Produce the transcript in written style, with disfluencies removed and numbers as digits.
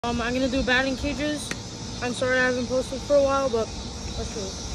I'm gonna do batting cages. I'm sorry I haven't posted for a while, but let's do it.